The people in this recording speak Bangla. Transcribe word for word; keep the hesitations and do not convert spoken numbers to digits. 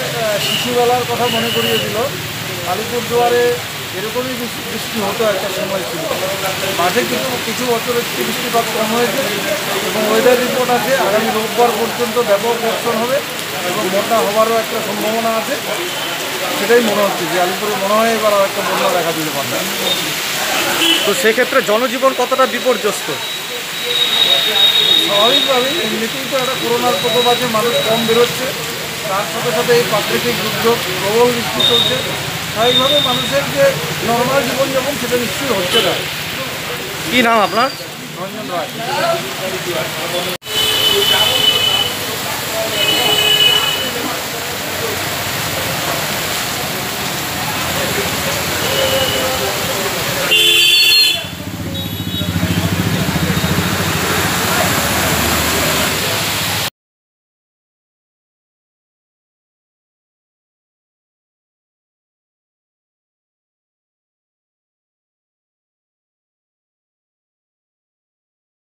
শিশুবেলার কথা মনে করিয়ে দিল। আলিপুরদুয়ারে এরকমই বৃষ্টি হতো একটা সময় ছিল, মাঝে কিছু কিছু বছর একটু বৃষ্টিপাত কম হয়েছে এবং ওয়েদার রিপোর্ট আছে আগামী রোববার পর্যন্ত ব্যাপক বর্ষণ হবে এবং বন্যা হওয়ারও একটা সম্ভাবনা আছে। সেটাই মনে হচ্ছে যে আলিপুরে মনে হয় এবার আর একটা বন্যা দেখা দিতে পারবে। তো সেক্ষেত্রে জনজীবন কতটা বিপর্যস্ত? স্বাভাবিকভাবেই এমনিতেই তো একটা করোনার প্রকোপ আছে, মানুষ কম বেরোচ্ছে, তার সাথে সাথে এই প্রাকৃতিক দুর্যোগ প্রবল বৃষ্টি চলছে, স্বাভাবিকভাবে মানুষের যে নর্মাল জীবনযাপন সেটা নিশ্চয়ই হচ্ছে না। কী নাম আপনার? রঞ্জন রায়।